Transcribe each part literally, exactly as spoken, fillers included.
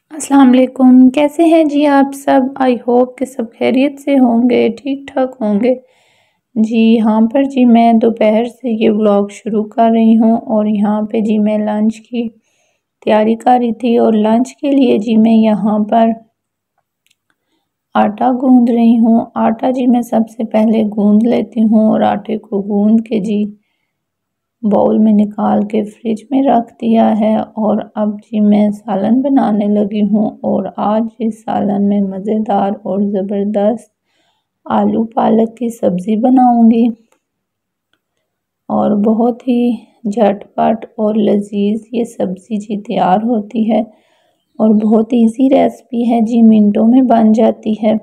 अस्सलाम वालेकुम। कैसे हैं जी आप सब? आई होप कि सब खैरियत से होंगे, ठीक ठाक होंगे। जी यहाँ पर जी मैं दोपहर से ये व्लॉग शुरू कर रही हूँ और यहाँ पे जी मैं लंच की तैयारी कर रही थी और लंच के लिए जी मैं यहाँ पर आटा गूंद रही हूँ। आटा जी मैं सबसे पहले गूंद लेती हूँ और आटे को गूंद के जी बाउल में निकाल के फ्रिज में रख दिया है। और अब जी मैं सालन बनाने लगी हूँ और आज इस सालन में मज़ेदार और ज़बरदस्त आलू पालक की सब्ज़ी बनाऊंगी और बहुत ही झटपट और लजीज ये सब्ज़ी जी तैयार होती है और बहुत इजी रेसिपी है जी, मिनटों में बन जाती है।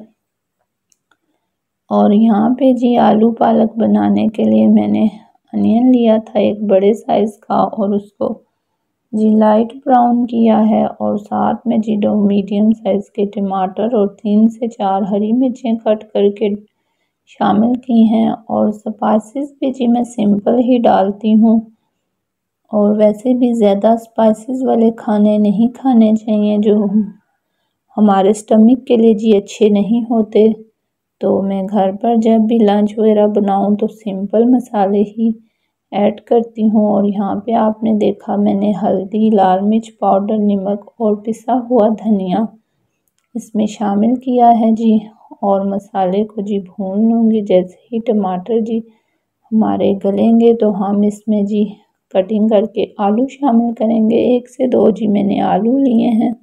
और यहाँ पे जी आलू पालक बनाने के लिए मैंने अनियन लिया था एक बड़े साइज़ का और उसको जी लाइट ब्राउन किया है और साथ में जी दो मीडियम साइज़ के टमाटर और तीन से चार हरी मिर्चें कट करके शामिल की हैं। और स्पाइसेस भी जी मैं सिंपल ही डालती हूँ और वैसे भी ज़्यादा स्पाइसेस वाले खाने नहीं खाने चाहिए जो हमारे स्टमक के लिए जी अच्छे नहीं होते। तो मैं घर पर जब भी लंच वगैरह बनाऊँ तो सिंपल मसाले ही ऐड करती हूँ। और यहाँ पे आपने देखा मैंने हल्दी, लाल मिर्च पाउडर, नमक और पिसा हुआ धनिया इसमें शामिल किया है जी। और मसाले को जी भून लूँगी। जैसे ही टमाटर जी हमारे गलेंगे तो हम इसमें जी कटिंग करके आलू शामिल करेंगे। एक से दो जी मैंने आलू लिए हैं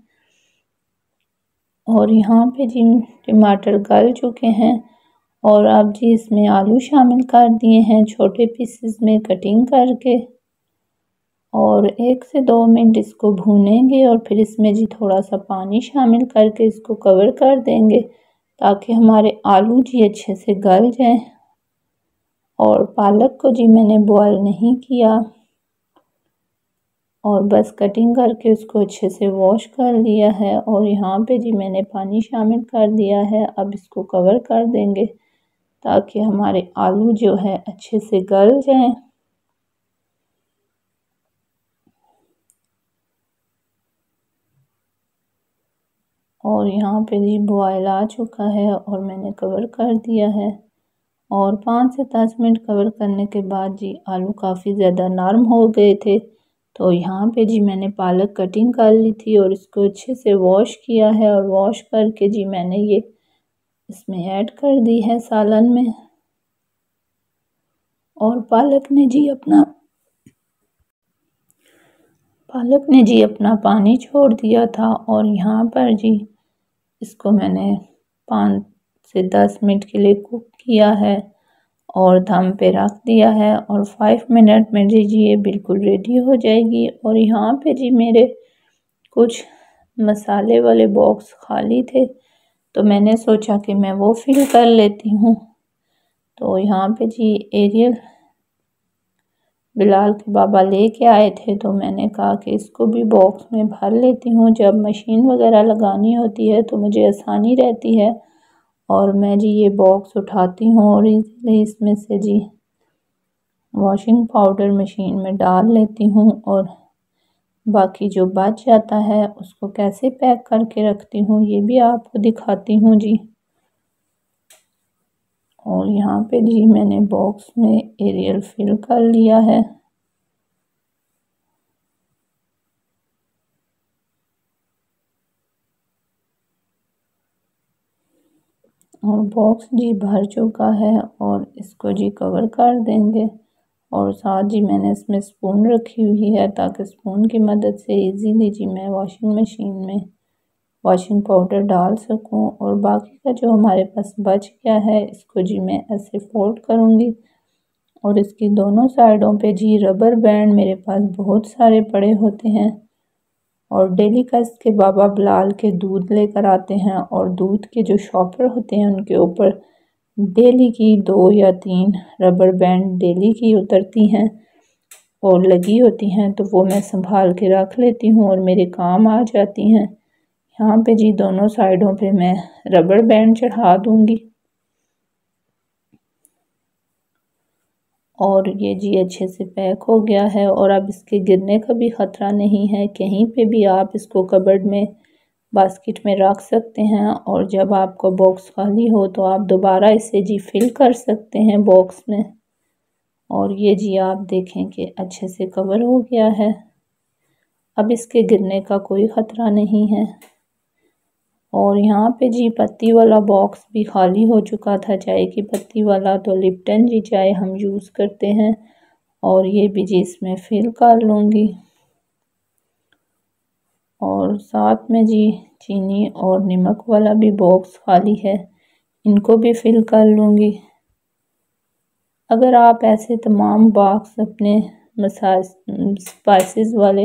और यहाँ पे जी टमाटर गल चुके हैं और अब जी इसमें आलू शामिल कर दिए हैं छोटे पीसेस में कटिंग करके और एक से दो मिनट इसको भूनेंगे और फिर इसमें जी थोड़ा सा पानी शामिल करके इसको कवर कर देंगे ताकि हमारे आलू जी अच्छे से गल जाएं। और पालक को जी मैंने बॉयल नहीं किया और बस कटिंग करके उसको अच्छे से वॉश कर लिया है और यहाँ पे जी मैंने पानी शामिल कर दिया है। अब इसको कवर कर देंगे ताकि हमारे आलू जो है अच्छे से गल जाएं। और यहाँ पे जी बॉयल आ चुका है और मैंने कवर कर दिया है और पाँच से दस मिनट कवर करने के बाद जी आलू काफ़ी ज़्यादा नरम हो गए थे। तो यहाँ पे जी मैंने पालक कटिंग कर ली थी और इसको अच्छे से वॉश किया है और वॉश करके जी मैंने ये इसमें ऐड कर दी है सालन में। और पालक ने जी अपना पालक ने जी अपना पानी छोड़ दिया था और यहाँ पर जी इसको मैंने पाँच से दस मिनट के लिए कुक किया है और दम पे रख दिया है और फाइव मिनट में जी जी ये बिल्कुल रेडी हो जाएगी। और यहाँ पे जी मेरे कुछ मसाले वाले बॉक्स खाली थे तो मैंने सोचा कि मैं वो फिल कर लेती हूँ। तो यहाँ पे जी एरियल बिलाल के बाबा लेके आए थे तो मैंने कहा कि इसको भी बॉक्स में भर लेती हूँ। जब मशीन वगैरह लगानी होती है तो मुझे आसानी रहती है और मैं जी ये बॉक्स उठाती हूँ और इजीली इसमें से जी वॉशिंग पाउडर मशीन में डाल लेती हूँ और बाकी जो बच जाता है उसको कैसे पैक करके रखती हूँ ये भी आपको दिखाती हूँ जी। और यहाँ पे जी मैंने बॉक्स में एरियल फिल कर लिया है और बॉक्स जी भर चुका है और इसको जी कवर कर देंगे। और साथ जी मैंने इसमें स्पून रखी हुई है ताकि स्पून की मदद से इजीली जी मैं वॉशिंग मशीन में वॉशिंग पाउडर डाल सकूं। और बाकी का जो हमारे पास बच गया है इसको जी मैं ऐसे फोल्ड करूंगी और इसकी दोनों साइडों पे जी रबर बैंड मेरे पास बहुत सारे पड़े होते हैं और डेली का इसके बाबा बिलाल के दूध लेकर आते हैं और दूध के जो शॉपर होते हैं उनके ऊपर डेली की दो या तीन रबर बैंड डेली की उतरती हैं और लगी होती हैं तो वो मैं संभाल के रख लेती हूँ और मेरे काम आ जाती हैं। यहाँ पे जी दोनों साइडों पे मैं रबर बैंड चढ़ा दूँगी और ये जी अच्छे से पैक हो गया है और अब इसके गिरने का भी ख़तरा नहीं है। कहीं पे भी आप इसको कबर्ड में बास्केट में रख सकते हैं और जब आपका बॉक्स खाली हो तो आप दोबारा इसे जी फिल कर सकते हैं बॉक्स में। और ये जी आप देखें कि अच्छे से कवर हो गया है, अब इसके गिरने का कोई ख़तरा नहीं है। और यहाँ पे जी पत्ती वाला बॉक्स भी खाली हो चुका था, चाय की पत्ती वाला, तो लिप्टन जी चाय हम यूज़ करते हैं और ये भी जी इसमें फिल कर लूँगी। और साथ में जी चीनी और नमक वाला भी बॉक्स खाली है, इनको भी फिल कर लूँगी। अगर आप ऐसे तमाम बॉक्स अपने मसाज स्पाइसेस वाले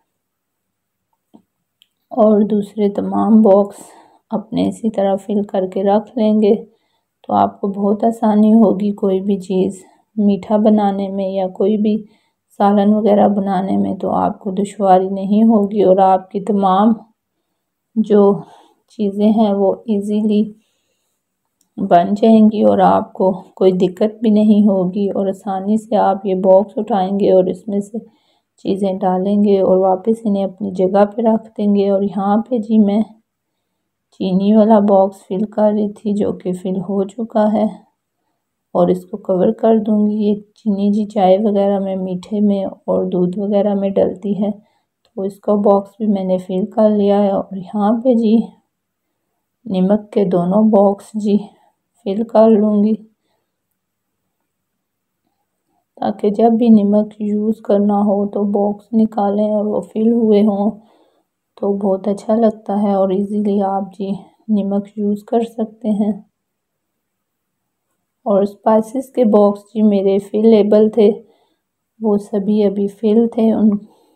और दूसरे तमाम बॉक्स अपने इसी तरह फिल करके रख लेंगे तो आपको बहुत आसानी होगी कोई भी चीज़ मीठा बनाने में या कोई भी सालन वगैरह बनाने में, तो आपको दुश्वारी नहीं होगी और आपकी तमाम जो चीज़ें हैं वो इजीली बन जाएंगी और आपको कोई दिक्कत भी नहीं होगी और आसानी से आप ये बॉक्स उठाएंगे और इसमें से चीज़ें डालेंगे और वापस इन्हें अपनी जगह पे रख देंगे। और यहाँ पे जी मैं चीनी वाला बॉक्स फिल कर रही थी जो कि फिल हो चुका है और इसको कवर कर दूंगी। ये चीनी जी चाय वगैरह में, मीठे में और दूध वगैरह में डलती है, तो इसका बॉक्स भी मैंने फिल कर लिया है। और यहाँ पे जी नमक के दोनों बॉक्स जी फिल कर लूँगी ताकि जब भी नमक यूज़ करना हो तो बॉक्स निकालें और वो फिल हुए हों तो बहुत अच्छा लगता है और इजीली आप जी नमक यूज़ कर सकते हैं। और स्पाइसेस के बॉक्स जी मेरे फिलेबल थे, वो सभी अभी फिल थे उन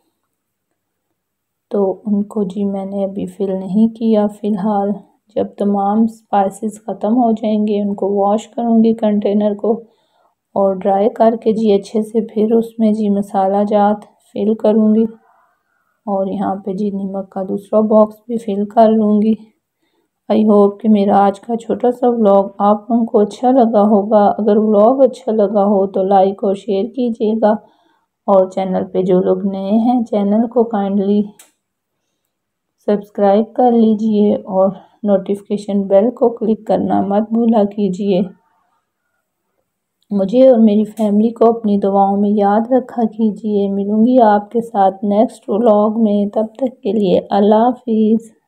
तो उनको जी मैंने अभी फिल नहीं किया फ़िलहाल। जब तमाम स्पाइसेस ख़त्म हो जाएंगे उनको वॉश करूँगी कंटेनर को और ड्राई करके जी अच्छे से फिर उसमें जी मसाला जात फिल करूँगी। और यहाँ पे जी नमक का दूसरा बॉक्स भी फिल कर लूँगी। आई होप कि मेरा आज का छोटा सा व्लॉग आप लोगों को अच्छा लगा होगा। अगर व्लॉग अच्छा लगा हो तो लाइक और शेयर कीजिएगा और चैनल पे जो लोग नए हैं चैनल को काइंडली सब्सक्राइब कर लीजिए और नोटिफिकेशन बेल को क्लिक करना मत भूला कीजिए। मुझे और मेरी फैमिली को अपनी दुआओं में याद रखा कीजिए। मिलूँगी आपके साथ नेक्स्ट व्लॉग में, तब तक के लिए अल्लाह हाफिज़।